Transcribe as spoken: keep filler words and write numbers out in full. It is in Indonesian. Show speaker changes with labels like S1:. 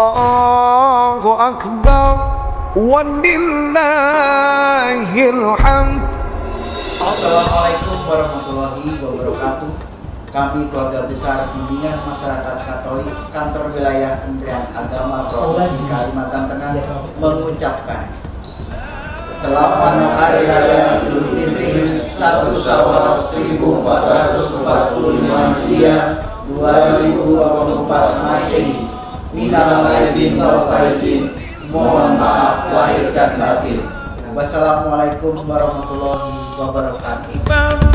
S1: Allahu Akbar, walillahil hamd.
S2: Assalamualaikum warahmatullahi wabarakatuh. Kami keluarga besar Bimbingan Masyarakat Katolik Kantor Wilayah Kementerian Agama Provinsi Kalimantan Tengah mengucapkan Selamat Hari Raya Idul Fitri satu Syawal seribu empat ratus empat puluh lima Hijriah dua ribu dua puluh empat Masehi. Minal aidin wal faizin. Mohon maaf lahir dan batin. Wassalamualaikum warahmatullahi wabarakatuh.